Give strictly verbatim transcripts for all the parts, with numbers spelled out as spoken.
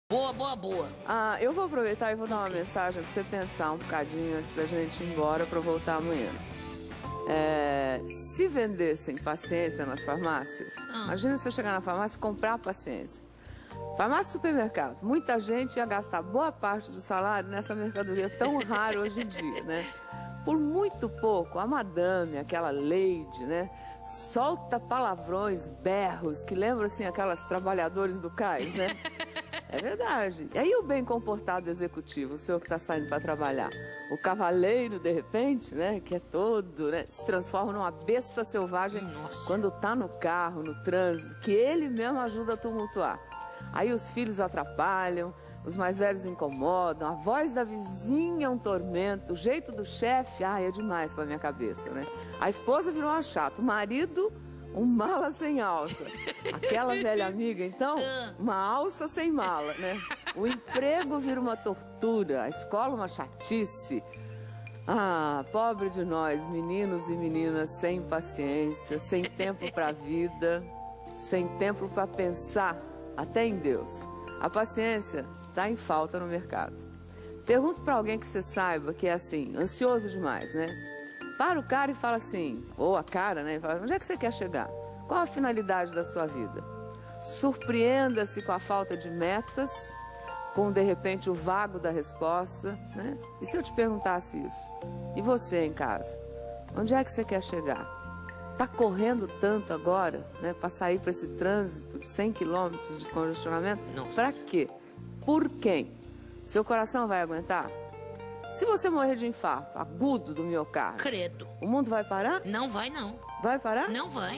Boa, boa, boa. Ah, eu vou aproveitar e vou dar uma mensagem para você pensar um bocadinho antes da gente ir embora para voltar amanhã. É, se vendessem paciência nas farmácias, ah. imagina você chegar na farmácia e comprar paciência. Farmácia e supermercado, muita gente ia gastar boa parte do salário nessa mercadoria tão rara hoje em dia, né? Por muito pouco, a madame, aquela lady, né? Solta palavrões, berros, que lembram, assim, aquelas trabalhadores do cais, né? É verdade. E aí o bem comportado executivo, o senhor que está saindo para trabalhar, o cavaleiro, de repente, né, que é todo, né, se transforma numa besta selvagem. Nossa. Quando está no carro, no trânsito, que ele mesmo ajuda a tumultuar. Aí os filhos atrapalham, os mais velhos incomodam, a voz da vizinha é um tormento, o jeito do chefe, ai, é demais para minha cabeça, né? A esposa virou uma chata, o marido, um mala sem alça. Aquela velha amiga, então, uma alça sem mala, né? O emprego vira uma tortura, a escola uma chatice. Ah, pobre de nós, meninos e meninas sem paciência, sem tempo para a vida, sem tempo para pensar até em Deus. A paciência está em falta no mercado. Pergunto para alguém que você saiba que é assim, ansioso demais, né? Para o cara e fala assim, ou a cara, né? Fala, onde é que você quer chegar? Qual a finalidade da sua vida? Surpreenda-se com a falta de metas, com de repente o vago da resposta, né? E se eu te perguntasse isso? E você em casa? Onde é que você quer chegar? Está correndo tanto agora, né? Para sair para esse trânsito de cem quilômetros de congestionamento? Para quê? Por quem? Seu coração vai aguentar? Se você morrer de infarto agudo do miocárdio, credo, o mundo vai parar? Não vai, não. Vai parar? Não vai.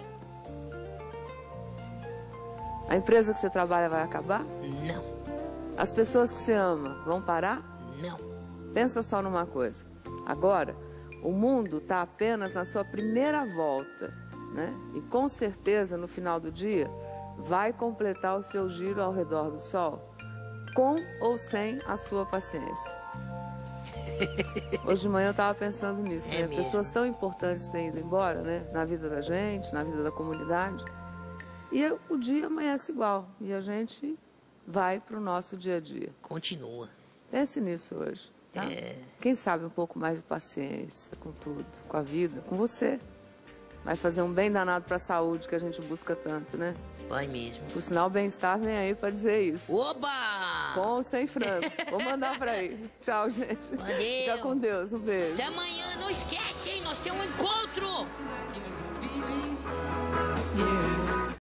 A empresa que você trabalha vai acabar? Não. As pessoas que você ama vão parar? Não. Pensa só numa coisa. Agora, o mundo está apenas na sua primeira volta, né? E com certeza, no final do dia, vai completar o seu giro ao redor do Sol, com ou sem a sua paciência. Hoje de manhã eu estava pensando nisso, né? É Pessoas tão importantes têm ido embora, né? Na vida da gente, na vida da comunidade. E o dia amanhece igual. E a gente vai para o nosso dia a dia. Continua. Pense nisso hoje, tá? É... Quem sabe um pouco mais de paciência com tudo, com a vida, com você. Vai fazer um bem danado para a saúde que a gente busca tanto, né? Vai mesmo. Por sinal, o bem-estar vem aí para dizer isso. Oba! Com ou sem frango. Vou mandar para aí. Tchau, gente. Valeu. Fica com Deus. Um beijo. Até amanhã, não esquece.